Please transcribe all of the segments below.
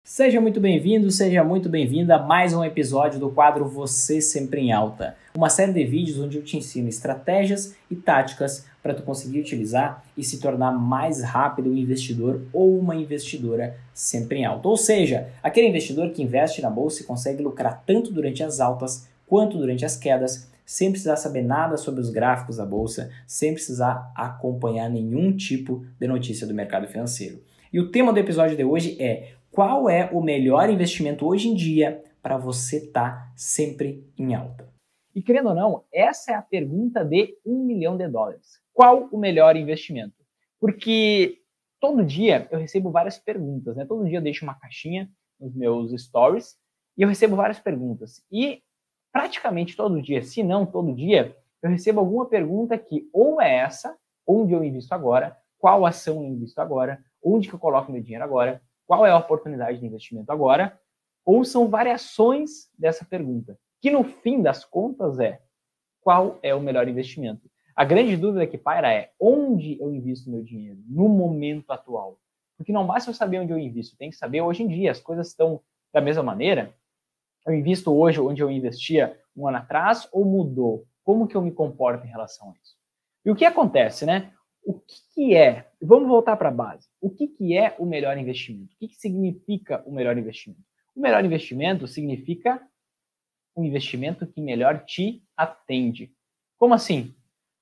Seja muito bem-vindo, seja muito bem-vinda a mais um episódio do quadro Você Sempre em Alta. Uma série de vídeos onde eu te ensino estratégias e táticas para tu conseguir utilizar e se tornar mais rápido um investidor ou uma investidora sempre em alta. Ou seja, aquele investidor que investe na bolsa e consegue lucrar tanto durante as altas quanto durante as quedas, sem precisar saber nada sobre os gráficos da bolsa, sem precisar acompanhar nenhum tipo de notícia do mercado financeiro. E o tema do episódio de hoje é: qual é o melhor investimento hoje em dia para você estar sempre em alta? E querendo ou não, essa é a pergunta de $1 milhão. Qual o melhor investimento? Porque todo dia eu recebo várias perguntas, né? Todo dia eu deixo uma caixinha nos meus stories e eu recebo várias perguntas. E praticamente todo dia, se não todo dia, eu recebo alguma pergunta que ou é essa, onde eu invisto agora, qual ação eu invisto agora, onde que eu coloco meu dinheiro agora, qual é a oportunidade de investimento agora, ou são variações dessa pergunta, que no fim das contas é: qual é o melhor investimento? A grande dúvida que paira é: onde eu invisto meu dinheiro no momento atual? Porque não basta eu saber onde eu invisto, tem que saber hoje em dia. As coisas estão da mesma maneira? Eu invisto hoje onde eu investia um ano atrás ou mudou? Como que eu me comporto em relação a isso? E o que acontece, né? O que é? Vamos voltar para a base. O que é o melhor investimento? O que significa o melhor investimento? O melhor investimento significa um investimento que melhor te atende. Como assim?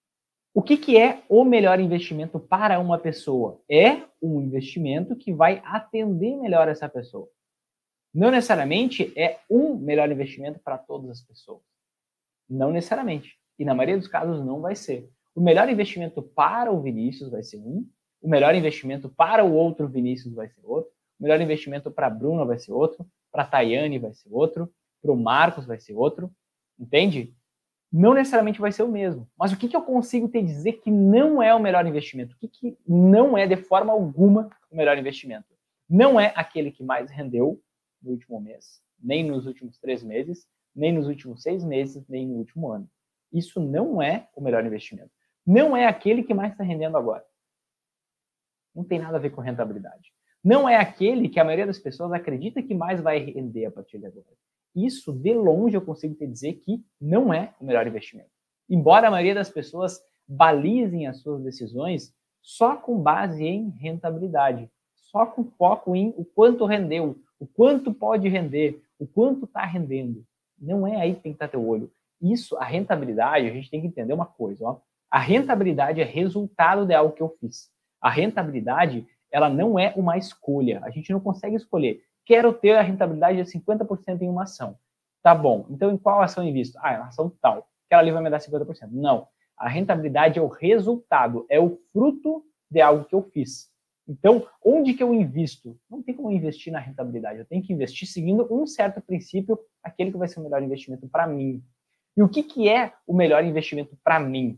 O que é o melhor investimento para uma pessoa? É um investimento que vai atender melhor essa pessoa. Não necessariamente é um melhor investimento para todas as pessoas. Não necessariamente. E na maioria dos casos não vai ser. O melhor investimento para o Vinícius vai ser um, o melhor investimento para o outro Vinícius vai ser outro, o melhor investimento para a Bruna vai ser outro, para a Tayane vai ser outro, para o Marcos vai ser outro, entende? Não necessariamente vai ser o mesmo. Mas o que eu consigo te dizer que não é o melhor investimento? O que não é de forma alguma o melhor investimento? Não é aquele que mais rendeu no último mês, nem nos últimos 3 meses, nem nos últimos 6 meses, nem no último ano. Isso não é o melhor investimento. Não é aquele que mais está rendendo agora. Não tem nada a ver com rentabilidade. Não é aquele que a maioria das pessoas acredita que mais vai render a partir de agora. Isso, de longe, eu consigo te dizer que não é o melhor investimento. Embora a maioria das pessoas balizem as suas decisões só com base em rentabilidade, só com foco em o quanto rendeu, o quanto pode render, o quanto está rendendo. Não é aí que tem que estar teu olho. Isso, a rentabilidade, a gente tem que entender uma coisa. Ó. A rentabilidade é resultado de algo que eu fiz. A rentabilidade, ela não é uma escolha. A gente não consegue escolher. Quero ter a rentabilidade de 50% em uma ação. Tá bom. Então, em qual ação eu invisto? Ah, é uma ação tal. Aquela ali vai me dar 50%. Não. A rentabilidade é o resultado, é o fruto de algo que eu fiz. Então, onde que eu invisto? Não tem como investir na rentabilidade. Eu tenho que investir seguindo um certo princípio, aquele que vai ser o melhor investimento para mim. E o que é o melhor investimento para mim?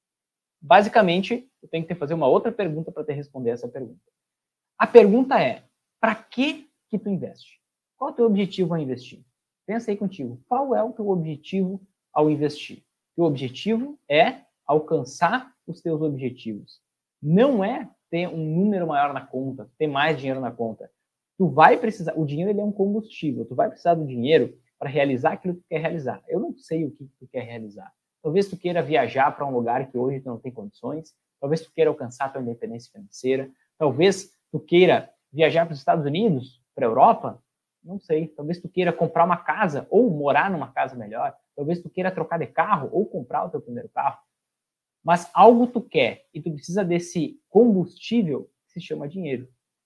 Basicamente, eu tenho que fazer uma outra pergunta para te responder essa pergunta. A pergunta é: para que tu investe? Qual é o teu objetivo ao investir? Pensa aí contigo. Qual é o teu objetivo ao investir? O objetivo é alcançar os teus objetivos. Não é ter um número maior na conta, ter mais dinheiro na conta. Tu vai precisar, o dinheiro ele é um combustível, tu vai precisar do dinheiro para realizar aquilo que tu quer realizar. Eu não sei o que tu quer realizar. Talvez tu queira viajar para um lugar que hoje tu não tem condições, talvez tu queira alcançar a tua independência financeira, talvez tu queira viajar para os Estados Unidos, para a Europa, não sei. Talvez tu queira comprar uma casa ou morar numa casa melhor. Talvez tu queira trocar de carro ou comprar o teu primeiro carro. Mas algo tu quer e tu precisa desse combustível que se chama dinheiro.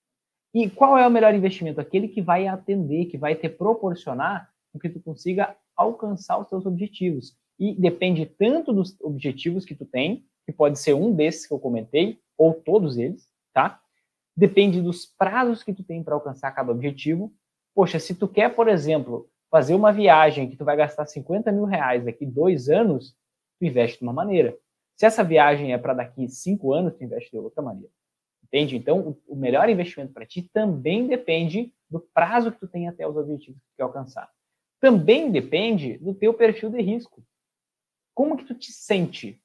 E qual é o melhor investimento? Aquele que vai atender, que vai te proporcionar com que tu consiga alcançar os teus objetivos. E depende tanto dos objetivos que tu tem, que pode ser um desses que eu comentei, ou todos eles, tá? Depende dos prazos que tu tem para alcançar cada objetivo. Poxa, se tu quer, por exemplo, fazer uma viagem que tu vai gastar 50 mil reais daqui 2 anos, tu investe de uma maneira. Se essa viagem é para daqui 5 anos, tu investe de outra maneira. Entende? Então, o melhor investimento para ti também depende do prazo que tu tem até os objetivos que tu quer alcançar. Também depende do teu perfil de risco. Como que tu te sente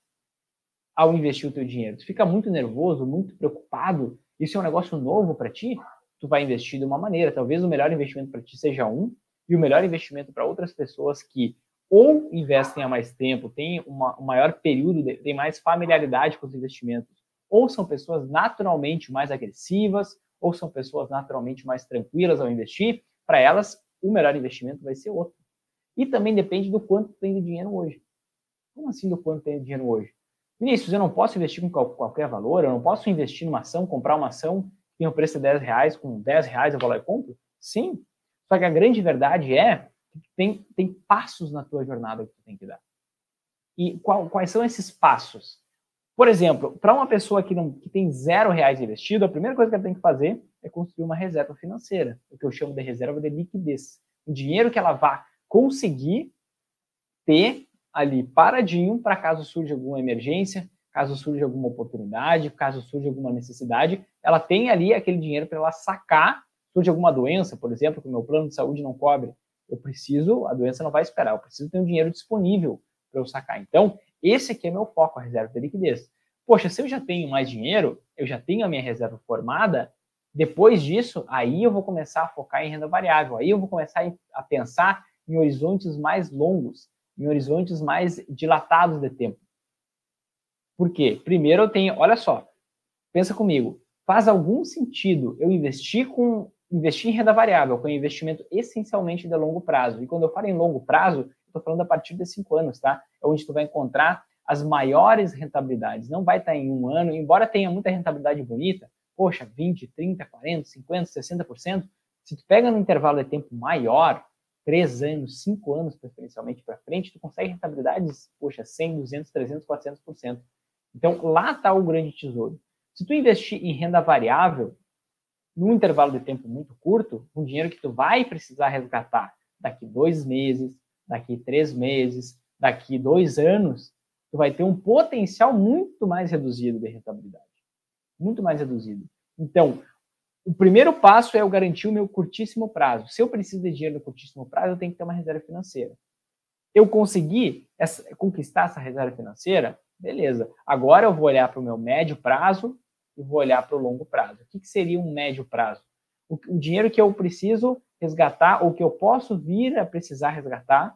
ao investir o teu dinheiro? Tu fica muito nervoso, muito preocupado? Isso é um negócio novo para ti? tu vai investir de uma maneira. Talvez o melhor investimento para ti seja um, e o melhor investimento para outras pessoas que ou investem há mais tempo, têm um maior período, têm mais familiaridade com os investimentos, ou são pessoas naturalmente mais agressivas, ou são pessoas naturalmente mais tranquilas ao investir, para elas o melhor investimento vai ser outro. E também depende do quanto tu tem de dinheiro hoje. Como assim do quanto tem de dinheiro hoje? Vinícius, eu não posso investir com qualquer valor, eu não posso investir numa ação, comprar uma ação que tem o preço de R$10, com R$10 eu vou lá e compro? Sim. Só que a grande verdade é que tem passos na tua jornada que tu tem que dar. E quais são esses passos? Por exemplo, para uma pessoa que tem R$0 investido, a primeira coisa que ela tem que fazer é construir uma reserva financeira, o que eu chamo de reserva de liquidez. O dinheiro que ela vai conseguir ter ali paradinho para caso surja alguma emergência, caso surja alguma oportunidade, caso surja alguma necessidade, ela tem ali aquele dinheiro para ela sacar, surge alguma doença, por exemplo, que o meu plano de saúde não cobre, a doença não vai esperar, eu preciso ter um dinheiro disponível para eu sacar. Então, esse aqui é meu foco, a reserva de liquidez. Poxa, se eu já tenho mais dinheiro, eu já tenho a minha reserva formada, depois disso, aí eu vou começar a focar em renda variável, aí eu vou começar a pensar em horizontes mais longos, em horizontes mais dilatados de tempo. Por quê? Primeiro eu tenho, olha só, pensa comigo, faz algum sentido eu investir em renda variável, com investimento essencialmente de longo prazo. E quando eu falo em longo prazo, eu estou falando a partir de 5 anos, tá? É onde tu vai encontrar as maiores rentabilidades. Não vai estar em um ano, embora tenha muita rentabilidade bonita, poxa, 20, 30, 40, 50, 60%, se tu pega num intervalo de tempo maior, 3 anos, 5 anos preferencialmente para frente, tu consegue rentabilidades, poxa, 100, 200, 300, 400%. Então, lá está o grande tesouro. Se tu investir em renda variável, num intervalo de tempo muito curto, um dinheiro que tu vai precisar resgatar daqui 2 meses, daqui 3 meses, daqui 2 anos, tu vai ter um potencial muito mais reduzido de rentabilidade. Muito mais reduzido. Então, o primeiro passo é eu garantir o meu curtíssimo prazo. Se eu preciso de dinheiro no curtíssimo prazo, eu tenho que ter uma reserva financeira. Eu consegui conquistar essa reserva financeira? Beleza. Agora eu vou olhar para o meu médio prazo e vou olhar para o longo prazo. O que seria um médio prazo? O dinheiro que eu preciso resgatar ou que eu posso vir a precisar resgatar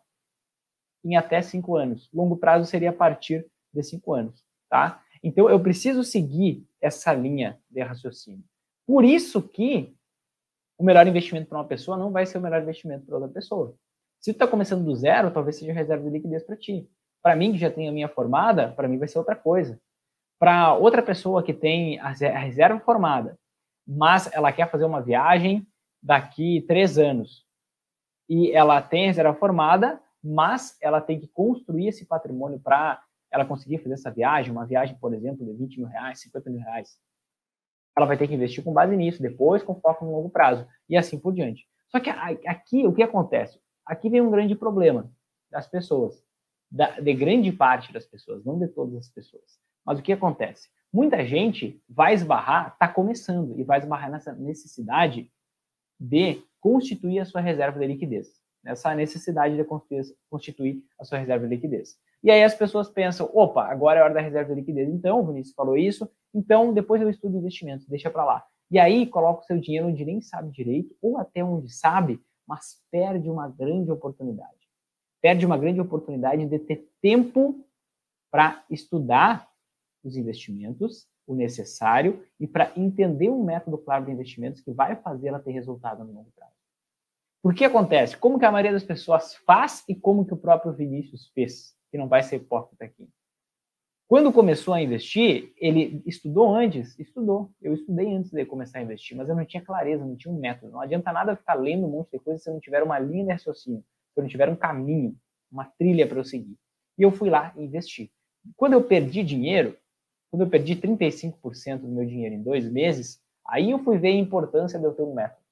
em até 5 anos. Longo prazo seria a partir de 5 anos. Tá? Então, eu preciso seguir essa linha de raciocínio. Por isso que o melhor investimento para uma pessoa não vai ser o melhor investimento para outra pessoa. Se tu está começando do zero, talvez seja reserva de liquidez para ti. Para mim, que já tenho a minha formada, para mim vai ser outra coisa. Para outra pessoa que tem a reserva formada, mas ela quer fazer uma viagem daqui 3 anos, e ela tem a reserva formada, mas ela tem que construir esse patrimônio para ela conseguir fazer essa viagem, uma viagem, por exemplo, de 20 mil reais, 50 mil reais. Ela vai ter que investir com base nisso, depois com foco no longo prazo, e assim por diante. Só que aqui, o que acontece? Aqui vem um grande problema das pessoas, de grande parte das pessoas, não de todas as pessoas. Mas o que acontece? Muita gente vai esbarrar, está começando, e vai esbarrar nessa necessidade de constituir a sua reserva de liquidez. Nessa necessidade de constituir a sua reserva de liquidez. E aí as pessoas pensam, opa, agora é hora da reserva de liquidez. Então, o Vinícius falou isso, então depois eu estudo investimentos, deixa para lá. E aí coloca o seu dinheiro onde nem sabe direito, ou até onde sabe, mas perde uma grande oportunidade. Perde uma grande oportunidade de ter tempo para estudar os investimentos, o necessário, e para entender um método claro de investimentos que vai fazer ela ter resultado no longo prazo. Por que acontece? Como que a maioria das pessoas faz e como que o próprio Vinícius fez, que não vai ser hipócrita aqui. Quando começou a investir, ele estudou antes? Estudou. Eu estudei antes de começar a investir, mas eu não tinha clareza, não tinha um método. Não adianta nada ficar lendo um monte de coisa se eu não tiver uma linha de raciocínio, se eu não tiver um caminho, uma trilha para eu seguir. E eu fui lá e investi. Quando eu perdi dinheiro, quando eu perdi 35% do meu dinheiro em 2 meses, aí eu fui ver a importância de eu ter um método.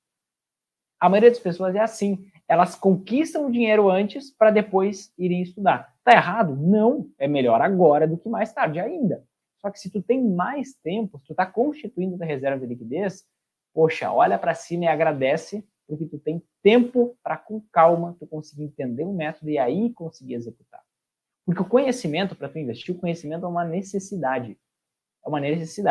A maioria das pessoas é assim. Elas conquistam o dinheiro antes para depois irem estudar. Tá errado? Não. É melhor agora do que mais tarde ainda. Só que se tu tem mais tempo, se tu tá constituindo a reserva de liquidez, poxa, olha para cima e agradece, porque tu tem tempo para, com calma, tu conseguir entender o método e aí conseguir executar. Porque o conhecimento, para tu investir, o conhecimento é uma necessidade. É uma necessidade.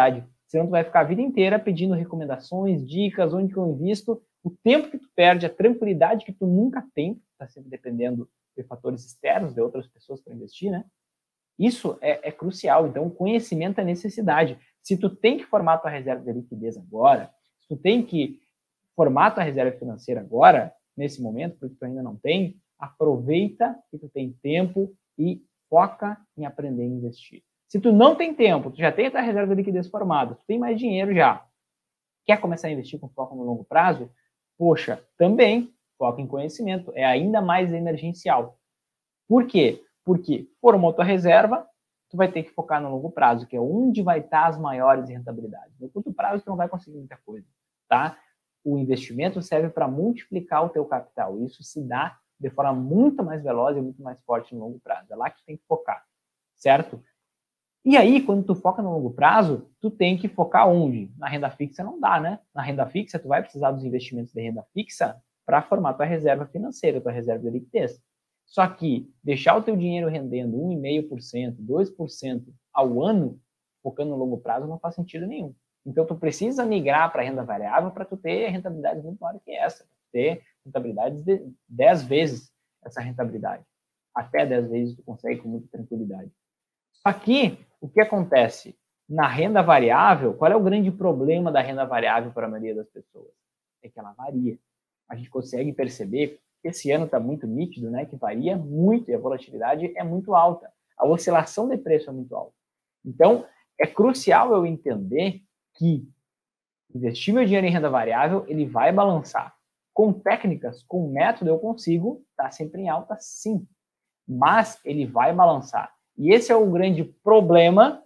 Senão tu vai ficar a vida inteira pedindo recomendações, dicas, onde que eu invisto, o tempo que tu perde, a tranquilidade que tu nunca tem, está sempre dependendo de fatores externos, de outras pessoas para investir, né? Isso é crucial. Então, o conhecimento é necessidade. Se tu tem que formar tua reserva de liquidez agora, se tu tem que formar tua reserva financeira agora, nesse momento, porque tu ainda não tem, aproveita que tu tem tempo e foca em aprender a investir. Se tu não tem tempo, tu já tem a tua reserva de liquidez formada, tu tem mais dinheiro já, quer começar a investir com foco no longo prazo? Poxa, também foca em conhecimento, é ainda mais emergencial. Por quê? Porque formou tua reserva, tu vai ter que focar no longo prazo, que é onde vai estar as maiores rentabilidades. No curto prazo, tu não vai conseguir muita coisa, tá? O investimento serve para multiplicar o teu capital. Isso se dá de forma muito mais veloz e muito mais forte no longo prazo. É lá que tu tem que focar, certo? E aí, quando tu foca no longo prazo, tu tem que focar onde? Na renda fixa não dá, né? Na renda fixa, tu vai precisar dos investimentos de renda fixa para formar tua reserva financeira, tua reserva de liquidez. Só que deixar o teu dinheiro rendendo 1,5%, 2% ao ano, focando no longo prazo, não faz sentido nenhum. Então, tu precisa migrar para a renda variável para tu ter rentabilidades muito maiores que essa. Ter rentabilidades de 10 vezes essa rentabilidade. Até 10 vezes tu consegue com muita tranquilidade. Aqui, o que acontece? Na renda variável, qual é o grande problema da renda variável para a maioria das pessoas? É que ela varia. A gente consegue perceber que esse ano está muito nítido, né? Que varia muito e a volatilidade é muito alta. A oscilação de preço é muito alta. Então, é crucial eu entender que investir meu dinheiro em renda variável, ele vai balançar. Com técnicas, com método, eu consigo estar sempre em alta, sim. Mas ele vai balançar. E esse é o grande problema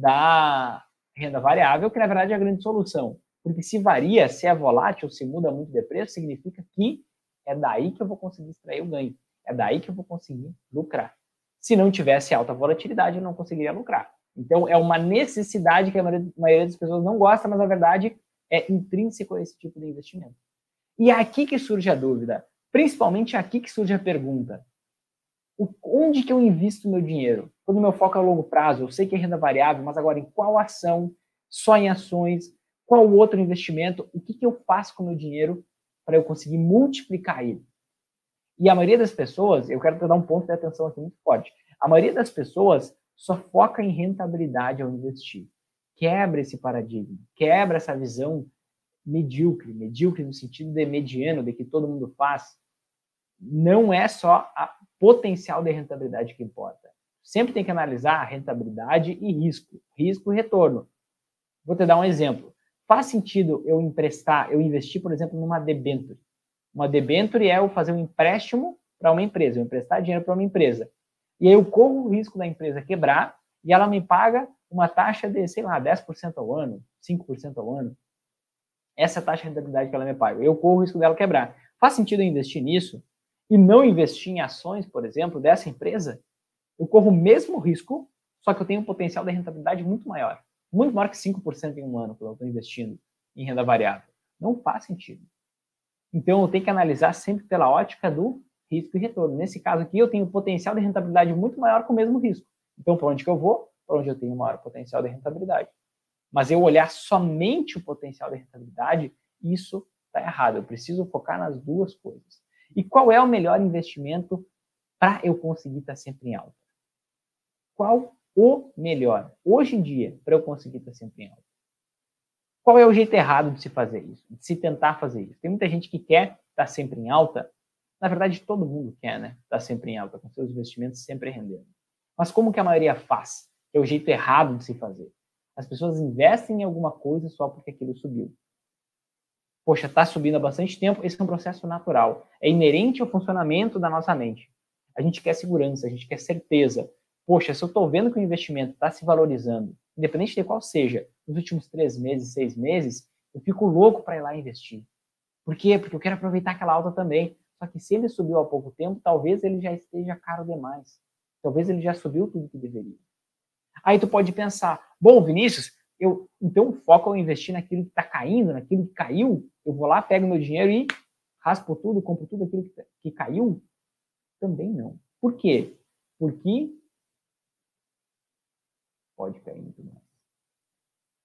da renda variável, que na verdade é a grande solução. Porque se varia, se é volátil, se muda muito de preço, significa que é daí que eu vou conseguir extrair o ganho. É daí que eu vou conseguir lucrar. Se não tivesse alta volatilidade, eu não conseguiria lucrar. Então, é uma necessidade que a maioria das pessoas não gosta, mas na verdade é intrínseco a esse tipo de investimento. E é aqui que surge a dúvida. Principalmente aqui que surge a pergunta. Onde que eu invisto meu dinheiro? Quando o meu foco é a longo prazo, eu sei que é renda variável, mas agora em qual ação? Só em ações? Qual outro investimento? O que eu faço com o meu dinheiro para eu conseguir multiplicar ele? E a maioria das pessoas, eu quero dar um ponto de atenção aqui muito forte, a maioria das pessoas só foca em rentabilidade ao investir. Quebra esse paradigma, quebra essa visão medíocre no sentido de mediano, de que todo mundo faz. Não é só a potencial de rentabilidade que importa. Sempre tem que analisar a rentabilidade e risco e retorno. Vou te dar um exemplo. Faz sentido eu investir, por exemplo, numa debênture. Uma debênture é eu fazer um empréstimo para uma empresa, eu emprestar dinheiro para uma empresa. E aí eu corro o risco da empresa quebrar e ela me paga uma taxa de, sei lá, 10% ao ano, 5% ao ano. Essa é a taxa de rentabilidade que ela me paga. Eu corro o risco dela quebrar. Faz sentido eu investir nisso e não investir em ações, por exemplo, dessa empresa? Eu corro o mesmo risco, só que eu tenho um potencial de rentabilidade muito maior que 5% em um ano que eu estou investindo em renda variável. Não faz sentido. Então, eu tenho que analisar sempre pela ótica do risco e retorno. Nesse caso aqui, eu tenho um potencial de rentabilidade muito maior com o mesmo risco. Então, para onde que eu vou? Para onde eu tenho maior potencial de rentabilidade. Mas eu olhar somente o potencial de rentabilidade, isso está errado. Eu preciso focar nas duas coisas. E qual é o melhor investimento para eu conseguir estar sempre em alta? Qual o melhor, hoje em dia, para eu conseguir estar sempre em alta? Qual é o jeito errado de se fazer isso? De se tentar fazer isso? Tem muita gente que quer estar sempre em alta. Na verdade, todo mundo quer, né? Estar sempre em alta, com seus investimentos sempre rendendo. Mas como que a maioria faz? É o jeito errado de se fazer. As pessoas investem em alguma coisa só porque aquilo subiu. Poxa, está subindo há bastante tempo, esse é um processo natural. É inerente ao funcionamento da nossa mente. A gente quer segurança, a gente quer certeza. Poxa, se eu estou vendo que o investimento está se valorizando, independente de qual seja, nos últimos 3 meses, 6 meses, eu fico louco para ir lá investir. Por quê? Porque eu quero aproveitar aquela alta também. Só que se ele subiu há pouco tempo, talvez ele já esteja caro demais. Talvez ele já subiu tudo que deveria. Aí tu pode pensar, bom, Vinícius, então foco em investir naquilo que está caindo, naquilo que caiu, eu vou lá, pego meu dinheiro e raspo tudo, compro tudo aquilo que caiu? Também não. Por quê? Porque pode cair muito mais.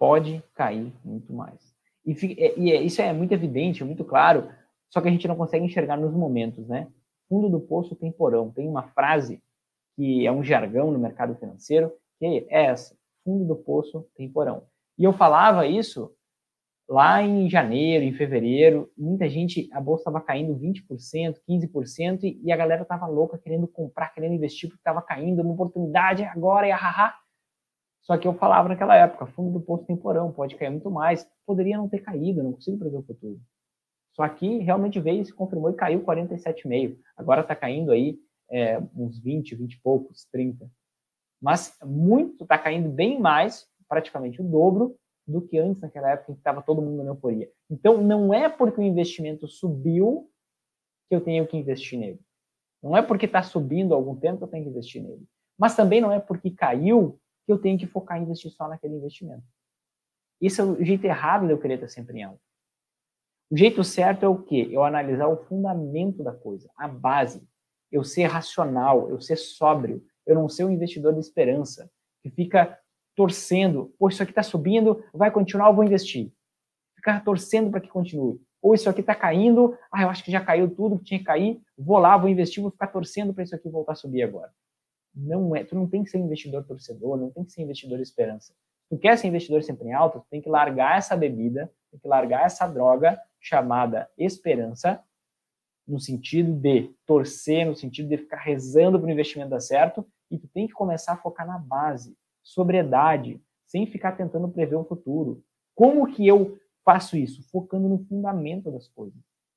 pode cair muito mais. Isso é muito evidente, muito claro, só que a gente não consegue enxergar nos momentos, né? Fundo do poço tem porão. Tem uma frase que é um jargão no mercado financeiro, que é essa: fundo do poço tem porão. E eu falava isso lá em janeiro, em fevereiro, muita gente, a bolsa estava caindo 20%, 15%, e a galera estava louca, querendo comprar, querendo investir, porque estava caindo, uma oportunidade agora, e ahaha. Só que eu falava naquela época, fundo do poço tem porão, pode cair muito mais. Poderia não ter caído, não consigo prever o futuro. Só que realmente veio, se confirmou e caiu 47,5. Agora está caindo aí uns 20 e poucos, 30. Mas muito, está caindo bem mais, praticamente o dobro, do que antes, naquela época em que estava todo mundo na euforia. Então, não é porque o investimento subiu que eu tenho que investir nele. Não é porque está subindo há algum tempo que eu tenho que investir nele. Mas também não é porque caiu que eu tenho que focar em investir só naquele investimento. Esse é o jeito errado de eu querer estar sempre em alta. O jeito certo é o quê? Eu analisar o fundamento da coisa, a base. Eu ser racional, eu ser sóbrio, eu não ser um investidor de esperança, que fica torcendo, pô, isso aqui está subindo, vai continuar, eu vou investir. Ficar torcendo para que continue. Ou isso aqui está caindo, eu acho que já caiu tudo que tinha que cair, vou lá, vou investir, vou ficar torcendo para isso aqui voltar a subir agora. Não é, tu não tem que ser investidor torcedor, não tem que ser investidor de esperança. Tu quer ser investidor sempre em alta, tu tem que largar essa bebida, tem que largar essa droga chamada esperança, no sentido de torcer, no sentido de ficar rezando para o investimento dar certo, e tu tem que começar a focar na base, sobriedade, sem ficar tentando prever o futuro. Como que eu faço isso? Focando no fundamento das coisas.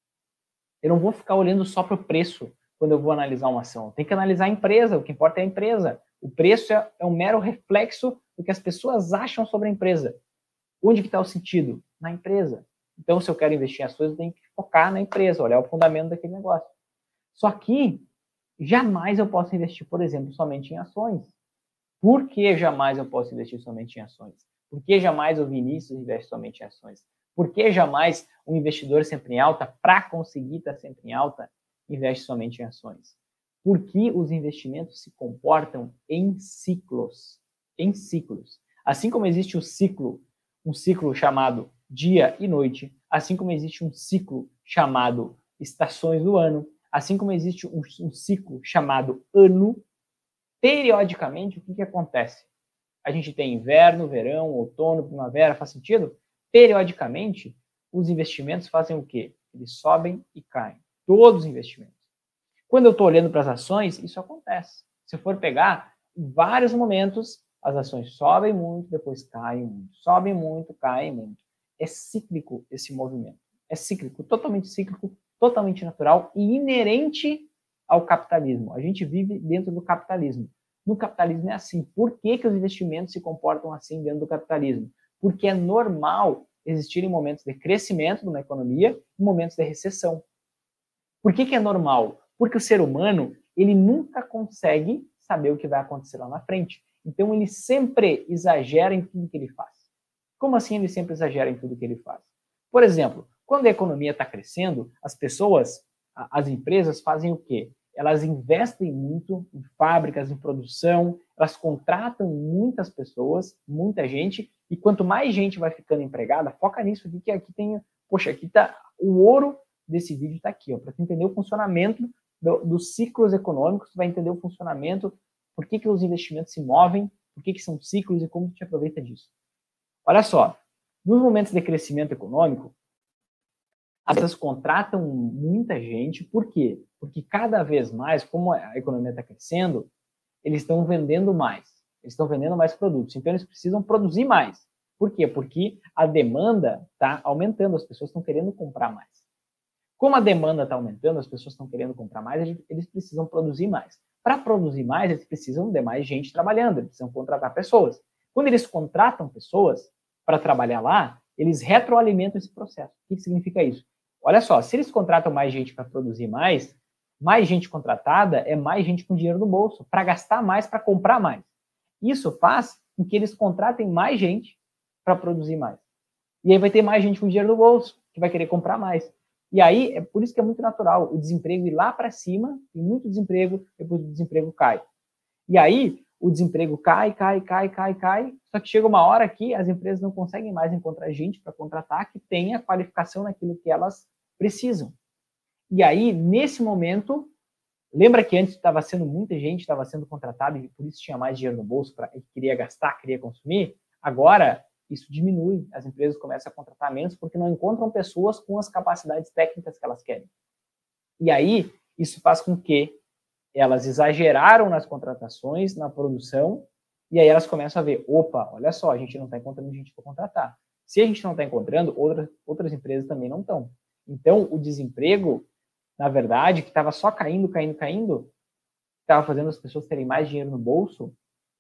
Eu não vou ficar olhando só para o preço quando eu vou analisar uma ação. Tem que analisar a empresa, o que importa é a empresa. O preço é um mero reflexo do que as pessoas acham sobre a empresa. Onde que está o sentido? Na empresa. Então, se eu quero investir em ações, eu tenho que focar na empresa, olhar o fundamento daquele negócio. Só que jamais eu posso investir, por exemplo, somente em ações. Por que jamais eu posso investir somente em ações? Por que jamais o Vinícius investe somente em ações? Por que jamais um investidor sempre em alta, para conseguir estar sempre em alta, investe somente em ações? Porque os investimentos se comportam em ciclos. Em ciclos. Assim como existe um ciclo chamado dia e noite, assim como existe um ciclo chamado estações do ano, assim como existe um ciclo chamado ano, periodicamente, o que acontece? A gente tem inverno, verão, outono, primavera, faz sentido? Periodicamente, os investimentos fazem o quê? Eles sobem e caem. Todos os investimentos. Quando eu estou olhando para as ações, isso acontece. Se eu for pegar, em vários momentos, as ações sobem muito, depois caem muito. Sobem muito, caem muito. É cíclico esse movimento. É cíclico, totalmente natural e inerente ao capitalismo. A gente vive dentro do capitalismo. No capitalismo é assim. Por que os investimentos se comportam assim dentro do capitalismo? Porque é normal existirem momentos de crescimento de uma economia e momentos de recessão. Por que é normal? Porque o ser humano, ele nunca consegue saber o que vai acontecer lá na frente. Então, ele sempre exagera em tudo que ele faz. Como assim ele sempre exagera em tudo que ele faz? Por exemplo, quando a economia está crescendo, as pessoas, as empresas fazem o quê? Elas investem muito em fábricas, em produção, elas contratam muitas pessoas, muita gente, e quanto mais gente vai ficando empregada, foca nisso aqui, que aqui tem, poxa, aqui está o ouro desse vídeo, está aqui, para tu entender o funcionamento dos ciclos econômicos, tu vai entender o funcionamento, por que os investimentos se movem, por que são ciclos e como tu te aproveita disso. Olha só, nos momentos de crescimento econômico, as empresas contratam muita gente, por quê? Porque cada vez mais, como a economia está crescendo, eles estão vendendo mais. Eles estão vendendo mais produtos, então eles precisam produzir mais. Por quê? Porque a demanda está aumentando, as pessoas estão querendo comprar mais. Como a demanda está aumentando, as pessoas estão querendo comprar mais, eles precisam produzir mais. Para produzir mais, eles precisam de mais gente trabalhando, eles precisam contratar pessoas. Quando eles contratam pessoas para trabalhar lá, eles retroalimentam esse processo. O que significa isso? Olha só, se eles contratam mais gente para produzir mais gente contratada é mais gente com dinheiro no bolso, para gastar mais, para comprar mais. Isso faz com que eles contratem mais gente para produzir mais. E aí vai ter mais gente com dinheiro no bolso, que vai querer comprar mais. E aí, é por isso que é muito natural o desemprego ir lá para cima, e muito desemprego, depois o desemprego cai. E aí, o desemprego cai, só que chega uma hora que as empresas não conseguem mais encontrar gente para contratar que tenha qualificação naquilo que elas precisam. E aí, nesse momento, lembra que antes estava sendo muita gente, estava sendo contratada e por isso tinha mais dinheiro no bolso, queria gastar, queria consumir? Agora, isso diminui, as empresas começam a contratar menos porque não encontram pessoas com as capacidades técnicas que elas querem. E aí, isso faz com que elas exageraram nas contratações, na produção, e aí elas começam a ver, opa, olha só, a gente não está encontrando gente para contratar. Se a gente não está encontrando, outras empresas também não estão. Então, o desemprego, na verdade, que estava só caindo, estava fazendo as pessoas terem mais dinheiro no bolso,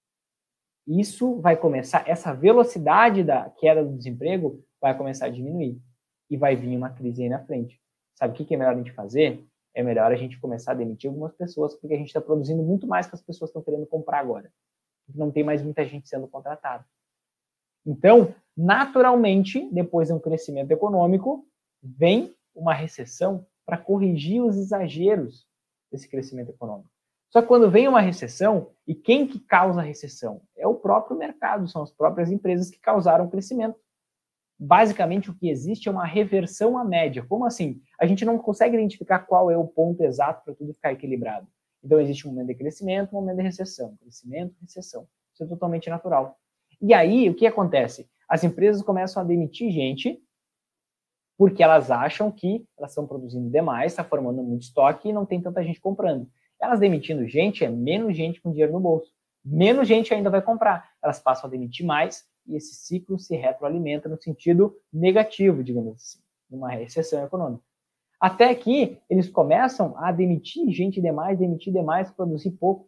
isso vai começar, essa velocidade da queda do desemprego vai começar a diminuir. E vai vir uma crise aí na frente. Sabe o que é melhor a gente fazer? É melhor a gente começar a demitir algumas pessoas, porque a gente está produzindo muito mais que as pessoas estão querendo comprar agora. Não tem mais muita gente sendo contratada. Então, naturalmente, depois de um crescimento econômico, vem uma recessão para corrigir os exageros desse crescimento econômico. Só que quando vem uma recessão, e quem que causa a recessão? É o próprio mercado, são as próprias empresas que causaram o crescimento. Basicamente, o que existe é uma reversão à média. Como assim? A gente não consegue identificar qual é o ponto exato para tudo ficar equilibrado. Então, existe um momento de crescimento, um momento de recessão. Crescimento, recessão. Isso é totalmente natural. E aí, o que acontece? As empresas começam a demitir gente porque elas acham que elas estão produzindo demais, está formando muito estoque e não tem tanta gente comprando. Elas demitindo gente, é menos gente com dinheiro no bolso. Menos gente ainda vai comprar. Elas passam a demitir mais e esse ciclo se retroalimenta no sentido negativo, digamos assim, numa recessão econômica. Até que eles começam a demitir gente demais, produzir pouco,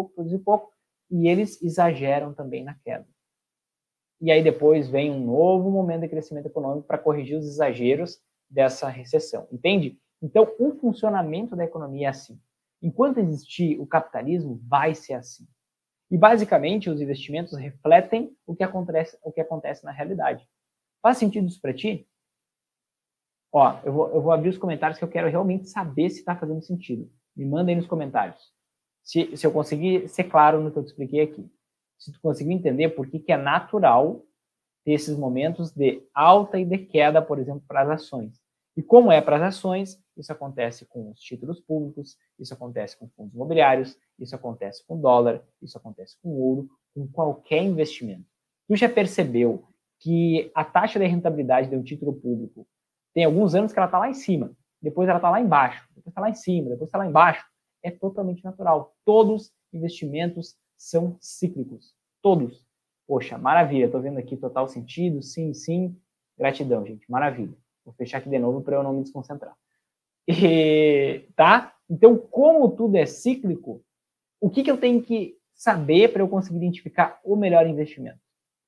e eles exageram também na queda. E aí depois vem um novo momento de crescimento econômico para corrigir os exageros dessa recessão, entende? Então, o funcionamento da economia é assim. Enquanto existir o capitalismo, vai ser assim. E, basicamente, os investimentos refletem o que acontece na realidade. Faz sentido isso para ti? Ó, eu vou abrir os comentários que eu quero realmente saber se está fazendo sentido. Me manda aí nos comentários. Se eu conseguir ser claro no que eu te expliquei aqui. Se tu conseguir entender por que é natural ter esses momentos de alta e de queda, por exemplo, para as ações. E como é para as ações, isso acontece com os títulos públicos, isso acontece com fundos imobiliários, isso acontece com dólar, isso acontece com ouro, com qualquer investimento. Tu já percebeu que a taxa de rentabilidade de um título público tem alguns anos que ela está lá em cima, depois ela está lá embaixo, depois está lá em cima, depois está lá embaixo? É totalmente natural. Todos os investimentos são cíclicos. Todos. Poxa, maravilha. Estou vendo aqui total sentido. Sim, sim. Gratidão, gente. Maravilha. Vou fechar aqui de novo para eu não me desconcentrar. Tá? Então, como tudo é cíclico, o que eu tenho que saber para eu conseguir identificar o melhor investimento?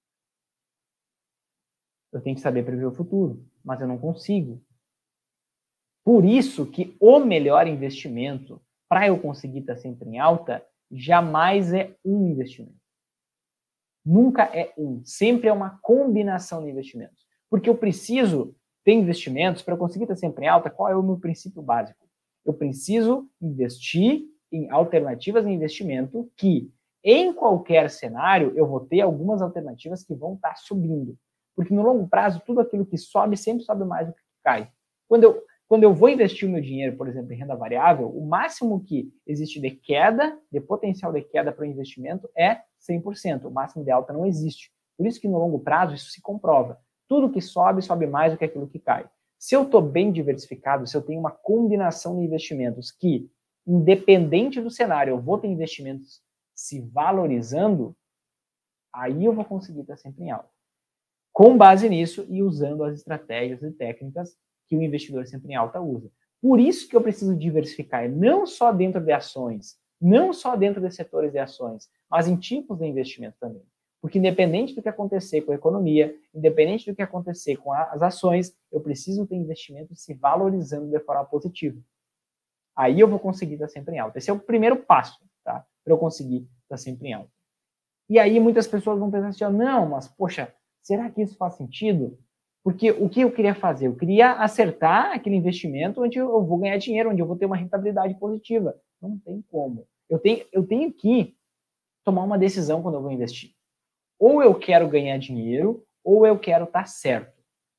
Eu tenho que saber prever o futuro, mas eu não consigo. Por isso que o melhor investimento, para eu conseguir estar sempre em alta, jamais é um investimento. Nunca é um. Sempre é uma combinação de investimentos. Porque eu preciso ter investimentos para eu conseguir estar sempre em alta. Qual é o meu princípio básico? Eu preciso investir em alternativas de investimento que, em qualquer cenário, eu vou ter algumas alternativas que vão estar subindo. Porque no longo prazo, tudo aquilo que sobe sempre sobe mais do que cai. Quando eu vou investir o meu dinheiro, por exemplo, em renda variável, o máximo que existe de queda, de potencial de queda para o investimento é 100%. O máximo de alta não existe. Por isso que no longo prazo isso se comprova. Tudo que sobe, sobe mais do que aquilo que cai. Se eu estou bem diversificado, se eu tenho uma combinação de investimentos que, independente do cenário, eu vou ter investimentos se valorizando, aí eu vou conseguir estar sempre em alta. Com base nisso e usando as estratégias e técnicas que o investidor sempre em alta usa. Por isso que eu preciso diversificar, não só dentro de ações, não só dentro de setores de ações, mas em tipos de investimento também. Porque independente do que acontecer com a economia, independente do que acontecer com as ações, eu preciso ter investimentos se valorizando de forma positiva. Aí eu vou conseguir estar sempre em alta. Esse é o primeiro passo, tá? Para eu conseguir estar sempre em alta. E aí muitas pessoas vão pensar assim, não, mas poxa, será que isso faz sentido? Porque o que eu queria fazer? Eu queria acertar aquele investimento onde eu vou ganhar dinheiro, onde eu vou ter uma rentabilidade positiva. Não tem como. Eu tenho que tomar uma decisão quando eu vou investir. Ou eu quero ganhar dinheiro, ou eu quero estar certo.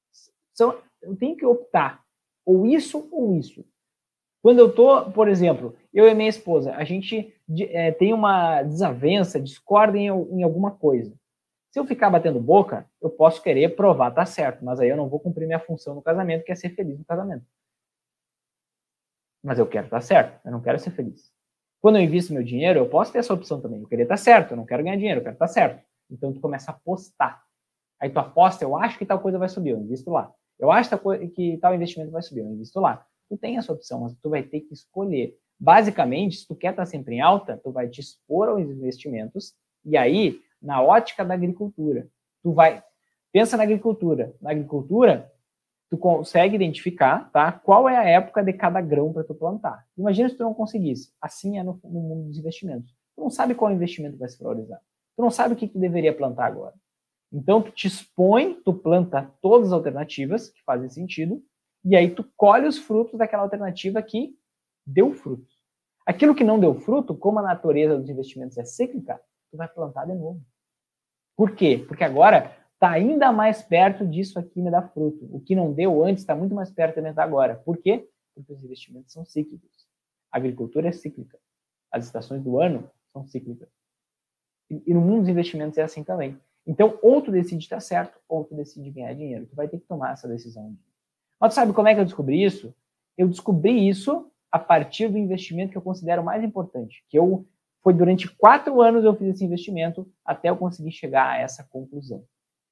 Eu tenho que optar, ou isso ou isso. Quando eu tô, por exemplo, eu e minha esposa, a gente tem uma desavença, discorda em alguma coisa. Se eu ficar batendo boca, eu posso querer provar tá certo, mas aí eu não vou cumprir minha função no casamento, que é ser feliz no casamento. Mas eu quero estar certo, eu não quero ser feliz. Quando eu invisto meu dinheiro, eu posso ter essa opção também. Eu querer estar certo, eu não quero ganhar dinheiro, eu quero estar certo. Então tu começa a apostar. Aí tu aposta, eu acho que tal coisa vai subir, eu invisto lá. Eu acho que tal investimento vai subir, eu invisto lá. Tu tem essa opção, mas tu vai ter que escolher. Basicamente, se tu quer estar sempre em alta, tu vai te expor aos investimentos e aí, na ótica da agricultura, pensa na agricultura. Na agricultura, tu consegue identificar, tá, qual é a época de cada grão para tu plantar. Imagina se tu não conseguisse. Assim é no mundo dos investimentos. Tu não sabe qual investimento vai se valorizar. Tu não sabe o que tu deveria plantar agora. Então, tu te expõe, tu planta todas as alternativas que fazem sentido, e aí tu colhe os frutos daquela alternativa que deu frutos. Aquilo que não deu fruto, como a natureza dos investimentos é cíclica, tu vai plantar de novo. Por quê? Porque agora está ainda mais perto disso aqui me dar fruto. O que não deu antes está muito mais perto de me dar agora. Por quê? Porque os investimentos são cíclicos. A agricultura é cíclica. As estações do ano são cíclicas. E no mundo dos investimentos é assim também. Então, ou tu decide estar certo, ou tu decide ganhar dinheiro. Tu vai ter que tomar essa decisão. Mas tu sabe como é que eu descobri isso? Eu descobri isso a partir do investimento que eu considero mais importante. Foi durante 4 anos eu fiz esse investimento até eu conseguir chegar a essa conclusão.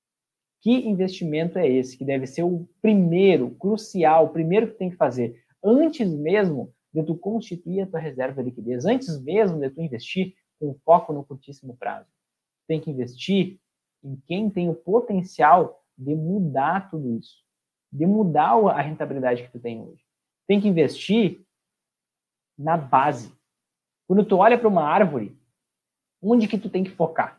Que investimento é esse? Que deve ser o primeiro, crucial, o primeiro que tu tem que fazer. Antes mesmo de tu constituir a tua reserva de liquidez, antes mesmo de tu investir com foco no curtíssimo prazo. Tu tem que investir em quem tem o potencial de mudar tudo isso, de mudar a rentabilidade que tu tem hoje. Tem que investir na base. Quando tu olha para uma árvore, onde que tu tem que focar?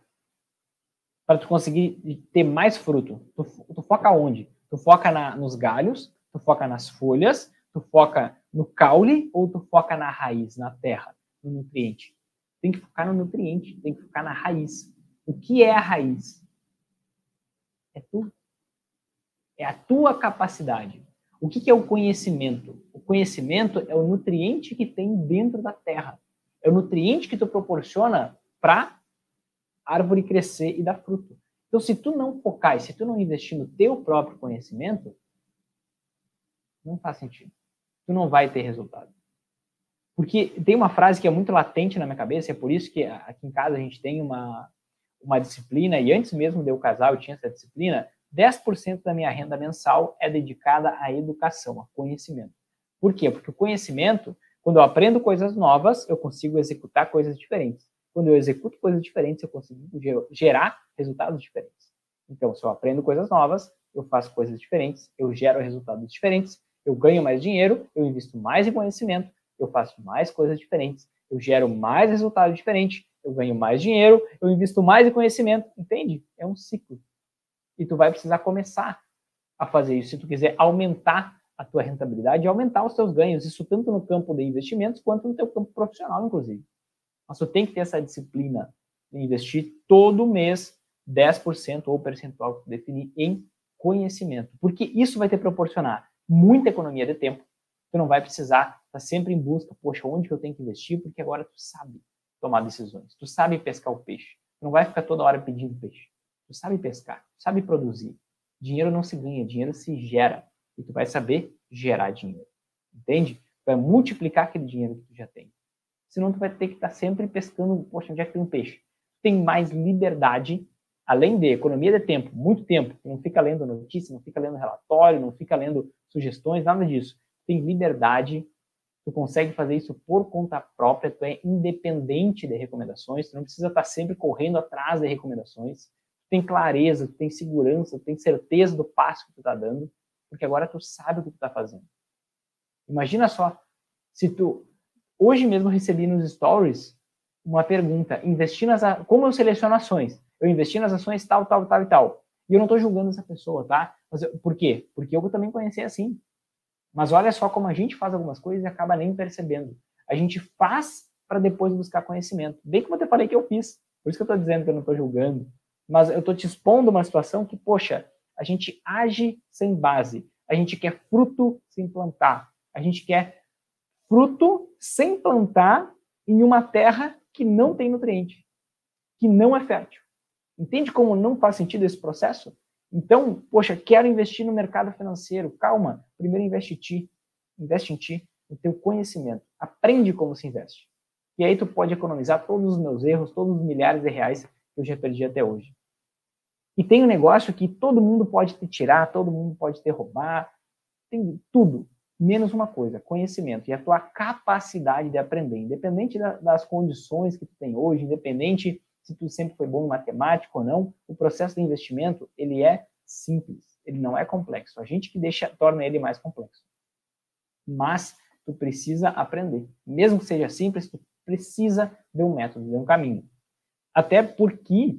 Para tu conseguir ter mais fruto. Tu foca onde? Tu foca nos galhos, tu foca nas folhas, tu foca no caule ou tu foca na raiz, na terra, no nutriente? Tem que focar no nutriente, tem que focar na raiz. O que é a raiz? É tu. É a tua capacidade. O que é o conhecimento? O conhecimento é o nutriente que tem dentro da terra. É o nutriente que tu proporciona para a árvore crescer e dar fruto. Então, se tu não focar e se tu não investir no teu próprio conhecimento, não faz sentido. Tu não vai ter resultado. Porque tem uma frase que é muito latente na minha cabeça, é por isso que aqui em casa a gente tem uma disciplina, e antes mesmo de eu casar eu tinha essa disciplina, 10% da minha renda mensal é dedicada à educação, a conhecimento. Por quê? Porque o conhecimento, quando eu aprendo coisas novas, eu consigo executar coisas diferentes. Quando eu executo coisas diferentes, eu consigo gerar resultados diferentes. Então, se eu aprendo coisas novas, eu faço coisas diferentes, eu gero resultados diferentes, eu ganho mais dinheiro, eu invisto mais em conhecimento, eu faço mais coisas diferentes, eu gero mais resultados diferentes, eu ganho mais dinheiro, eu invisto mais em conhecimento, entende? É um ciclo. E tu vai precisar começar a fazer isso se tu quiser aumentar a tua rentabilidade e aumentar os teus ganhos, isso tanto no campo de investimentos quanto no teu campo profissional, inclusive. Mas tu tem que ter essa disciplina de investir todo mês 10% ou percentual que tu definir em conhecimento, porque isso vai te proporcionar muita economia de tempo. Tu não vai precisar estar sempre em busca, poxa, onde que eu tenho que investir? Porque agora tu sabe tomar decisões, tu sabe pescar o peixe, tu não vai ficar toda hora pedindo peixe. Tu sabe pescar, tu sabe produzir. Dinheiro não se ganha, dinheiro se gera. E tu vai saber gerar dinheiro. Entende? Tu vai multiplicar aquele dinheiro que tu já tem. Senão tu vai ter que estar sempre pescando, poxa, onde é que tem um peixe? Tu tem mais liberdade, além de economia de tempo, muito tempo. Tu não fica lendo notícia, não fica lendo relatório, não fica lendo sugestões, nada disso. Tu tem liberdade, tu consegue fazer isso por conta própria, tu é independente de recomendações, tu não precisa estar sempre correndo atrás de recomendações. Tem clareza, tu tem segurança, tu tem certeza do passo que tu tá dando, porque agora tu sabe o que tu tá fazendo. Imagina só, se tu... Hoje mesmo eu recebi nos stories uma pergunta, como eu seleciono ações? Eu investi nas ações tal, tal, tal e tal. E eu não tô julgando essa pessoa, tá? Por quê? Porque eu também conheci assim. Mas olha só como a gente faz algumas coisas e acaba nem percebendo. A gente faz para depois buscar conhecimento. Bem como eu te falei que eu fiz. Por isso que eu estou dizendo que eu não estou julgando, mas eu estou te expondo uma situação que, poxa, a gente age sem base, a gente quer fruto sem plantar, a gente quer fruto sem plantar em uma terra que não tem nutriente, que não é fértil. Entende como não faz sentido esse processo? Então, poxa, quero investir no mercado financeiro. Calma, primeiro investe em ti, no teu conhecimento. Aprende como se investe. E aí tu pode economizar todos os meus erros, todos os milhares de reais que eu já perdi até hoje. E tem um negócio que todo mundo pode te tirar, todo mundo pode te roubar, tem tudo, menos uma coisa, conhecimento. E a tua capacidade de aprender, independente das condições que tu tem hoje, independente se tu sempre foi bom em matemática ou não, o processo de investimento, ele é simples, ele não é complexo. A gente que torna ele mais complexo. Mas tu precisa aprender. Mesmo que seja simples, tu precisa de um método, de um caminho. Até porque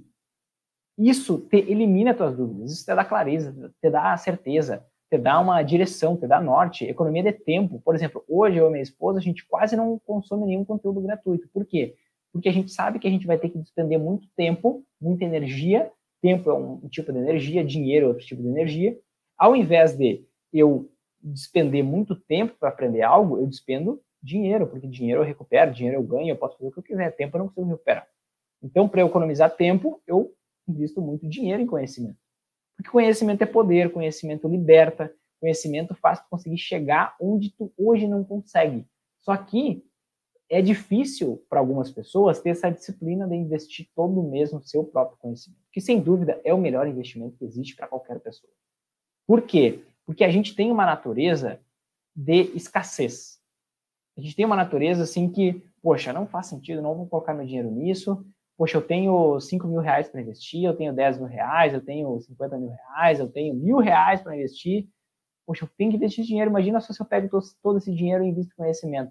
isso te elimina tuas dúvidas, isso te dá clareza, te dá certeza, te dá uma direção, te dá norte, economia de tempo. Por exemplo, hoje eu e minha esposa, a gente quase não consome nenhum conteúdo gratuito. Por quê? Porque a gente sabe que a gente vai ter que despender muito tempo, muita energia. Tempo é um tipo de energia, dinheiro é outro tipo de energia. Ao invés de eu despender muito tempo para aprender algo, eu despendo dinheiro, porque dinheiro eu recupero, dinheiro eu ganho, eu posso fazer o que eu quiser, tempo eu não consigo recuperar. Então, para eu economizar tempo, eu invisto muito dinheiro em conhecimento. Porque conhecimento é poder, conhecimento liberta, conhecimento faz tu conseguir chegar onde tu hoje não consegue. Só que é difícil para algumas pessoas ter essa disciplina de investir todo mês no seu próprio conhecimento, que sem dúvida é o melhor investimento que existe para qualquer pessoa. Por quê? Porque a gente tem uma natureza de escassez. A gente tem uma natureza assim que, poxa, não faz sentido, não vou colocar meu dinheiro nisso. Poxa, eu tenho 5 mil reais para investir, eu tenho 10 mil reais, eu tenho 50 mil reais, eu tenho 1.000 reais para investir. Poxa, eu tenho que investir dinheiro. Imagina só se eu pego todo esse dinheiro e invisto em conhecimento.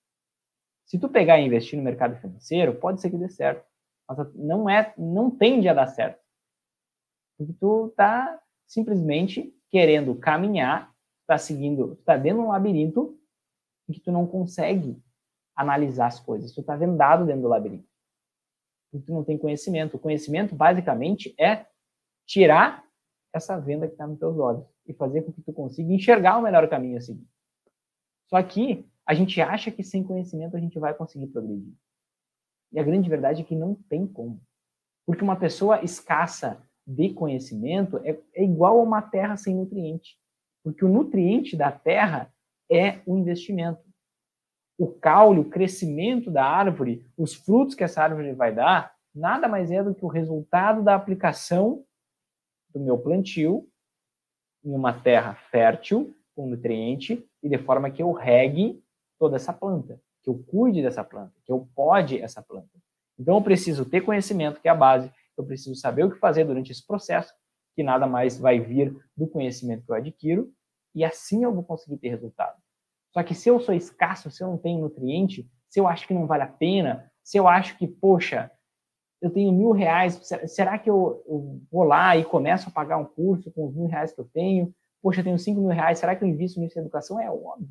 Se tu pegar e investir no mercado financeiro, pode ser que dê certo. Mas não tende a dar certo. Porque tu tá simplesmente querendo caminhar, tá dentro de um labirinto em que tu não consegue analisar as coisas. Tu tá vendado dentro do labirinto. Porque tu não tem conhecimento. O conhecimento, basicamente, é tirar essa venda que está nos teus olhos e fazer com que tu consiga enxergar o melhor caminho a seguir. Só que a gente acha que sem conhecimento a gente vai conseguir progredir. E a grande verdade é que não tem como. Porque uma pessoa escassa de conhecimento é igual a uma terra sem nutriente. Porque o nutriente da terra é o investimento. O caule, o crescimento da árvore, os frutos que essa árvore vai dar, nada mais é do que o resultado da aplicação do meu plantio em uma terra fértil, com nutriente, e de forma que eu regue toda essa planta, que eu cuide dessa planta, que eu pode essa planta. Então eu preciso ter conhecimento, que é a base, eu preciso saber o que fazer durante esse processo, que nada mais vai vir do conhecimento que eu adquiro, e assim eu vou conseguir ter resultado. Só que se eu sou escasso, se eu não tenho nutriente, se eu acho que não vale a pena, se eu acho que, poxa, eu tenho 1.000 reais, será que eu vou lá e começo a pagar um curso com os 1.000 reais que eu tenho? Poxa, eu tenho 5 mil reais, será que eu invisto nisso em educação? É óbvio.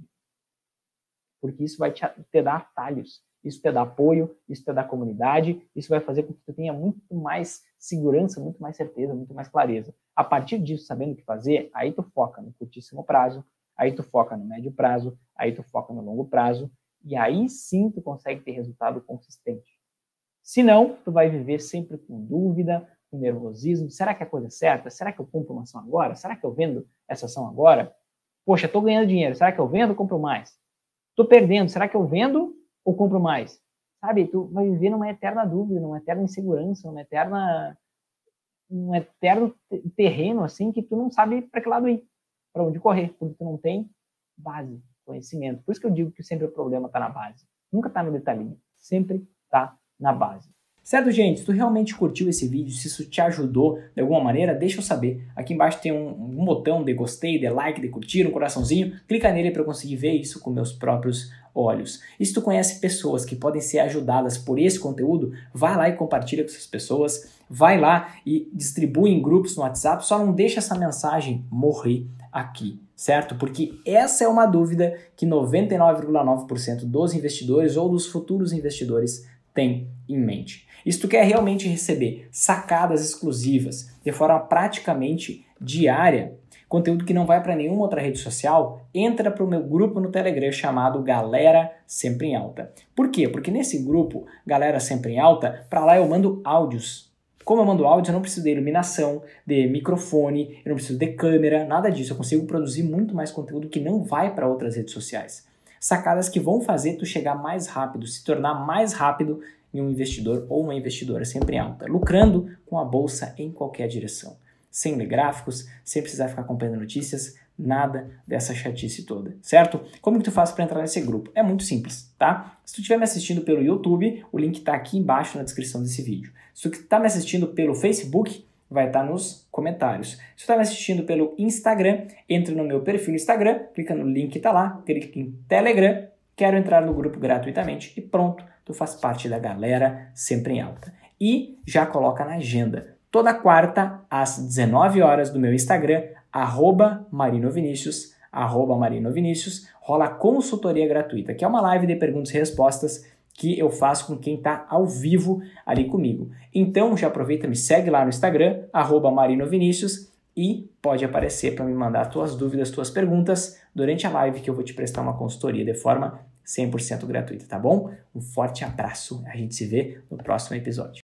Porque isso vai te dar atalhos, isso te dá apoio, isso te dá comunidade, isso vai fazer com que tu tenha muito mais segurança, muito mais certeza, muito mais clareza. A partir disso, sabendo o que fazer, aí tu foca no curtíssimo prazo, aí tu foca no médio prazo, aí tu foca no longo prazo, e aí sim tu consegue ter resultado consistente. Se não, tu vai viver sempre com dúvida, com nervosismo. Será que é a coisa certa? Será que eu compro uma ação agora? Será que eu vendo essa ação agora? Poxa, estou ganhando dinheiro. Será que eu vendo ou compro mais? Estou perdendo. Será que eu vendo ou compro mais? Sabe, tu vai viver numa eterna dúvida, numa eterna insegurança, num eterno terreno assim que tu não sabe para que lado ir, para onde correr, porque tu não tem base, conhecimento. Por isso que eu digo que sempre o problema está na base. Nunca está no detalhinho. Sempre está na base. Certo, gente? Se tu realmente curtiu esse vídeo, se isso te ajudou de alguma maneira, deixa eu saber. Aqui embaixo tem um botão de gostei, de like, de curtir, um coraçãozinho. Clica nele para eu conseguir ver isso com meus próprios olhos. E se tu conhece pessoas que podem ser ajudadas por esse conteúdo, vai lá e compartilha com essas pessoas. Vai lá e distribui em grupos no WhatsApp. Só não deixa essa mensagem morrer aqui, certo? Porque essa é uma dúvida que 99,9% dos investidores ou dos futuros investidores tem em mente. E se tu quer realmente receber sacadas exclusivas de forma praticamente diária, conteúdo que não vai para nenhuma outra rede social, entra para o meu grupo no Telegram chamado Galera Sempre em Alta. Por quê? Porque nesse grupo, Galera Sempre em Alta, para lá eu mando áudios. Como eu mando áudio, eu não preciso de iluminação, de microfone, eu não preciso de câmera, nada disso. Eu consigo produzir muito mais conteúdo que não vai para outras redes sociais. Sacadas que vão fazer tu chegar mais rápido, se tornar mais rápido em um investidor ou uma investidora sempre em alta, lucrando com a bolsa em qualquer direção. Sem ler gráficos, sem precisar ficar acompanhando notícias, nada dessa chatice toda, certo? Como que tu faz para entrar nesse grupo? É muito simples, tá? Se tu estiver me assistindo pelo YouTube, o link está aqui embaixo na descrição desse vídeo. Se tu está me assistindo pelo Facebook, vai estar nos comentários. Se tu está me assistindo pelo Instagram, entra no meu perfil no Instagram, clica no link que está lá, clica em Telegram, quero entrar no grupo gratuitamente e pronto, tu faz parte da Galera Sempre em Alta. E já coloca na agenda. Toda quarta, às 19 horas do meu Instagram, @marinovinicius, @marinovinicius, rola consultoria gratuita, que é uma live de perguntas e respostas que eu faço com quem está ao vivo ali comigo. Então, já aproveita, me segue lá no Instagram, @marinovinicius, e pode aparecer para me mandar tuas dúvidas, tuas perguntas durante a live que eu vou te prestar uma consultoria de forma 100% gratuita, tá bom? Um forte abraço, a gente se vê no próximo episódio.